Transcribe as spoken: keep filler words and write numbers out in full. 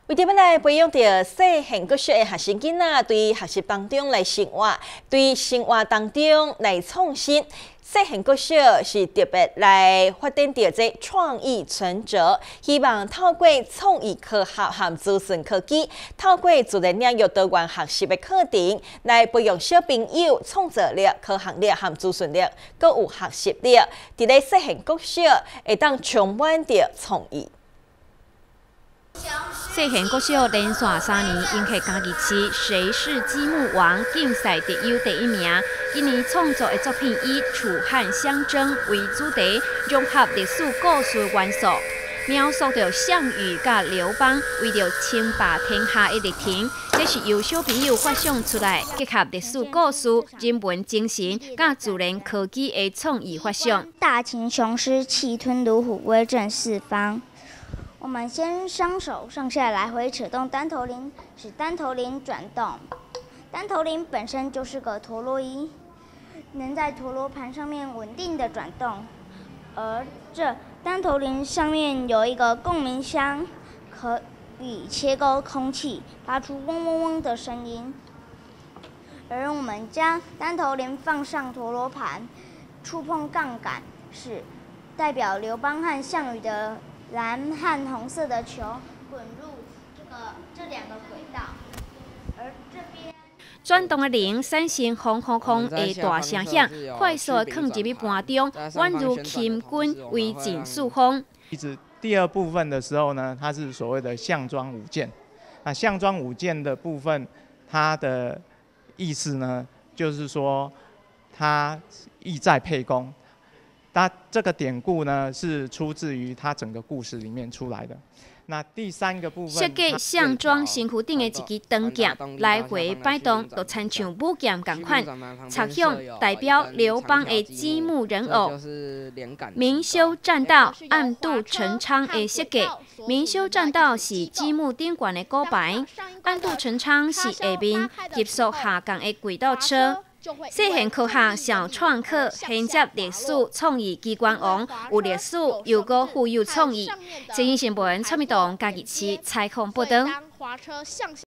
为着要来培养着细汉国小的学生囡仔对学习当中来生活，对生活当中来创新。细汉国小是特别来发展着这创意存折，希望透过创意科学和资讯科技，透过自然领域多元学习的课程，来培养小朋友创造力、科学力和资讯力，搁有学习力。伫咧细汉国小会当充满着创意。 细汉国小连续三年赢下嘉义市谁是积木王竞赛得优第一名。今年创作的作品以楚汉相争为主题，融合历史故事元素，描述着项羽甲刘邦为了称霸天下的历程。这是由小朋友发想出来，结合历史故事、人文精神甲自然科技的创意发想。 大秦雄狮气吞卢虎，威震四方。 我们先双手上下来回扯动单头铃，使单头铃转动。单头铃本身就是个陀螺仪，能在陀螺盘上面稳定的转动。而这单头铃上面有一个共鸣箱，可以切割空气，发出嗡嗡嗡的声音。而我们将单头铃放上陀螺盘，触碰杠杆，是代表刘邦和项羽的 蓝和红色的球滚入这个这两个轨道，而这边转动的铃产生轰轰轰的大声响，快速地放入去盘中，宛如秦军威震四方。 一直第二部分的时候呢，它是所谓的项庄舞剑。那项庄舞剑的部分，它的意思呢，就是说它意在沛公。 它这个典故呢，是出自于它整个故事里面出来的。那第三个部分， 设计项庄身躯顶的一支长剑，来回摆动，就亲像武剑同款。插向代表刘邦的积木人偶。明修栈道，暗度陈仓的设计。明修栈道是积木顶悬的古牌，暗度陈仓是下面急速下降的轨道车。 细汉科学小创客衔接历史创意机关王，有历史又搁富有创意。新闻新闻蔡明东嘉义市采访报道。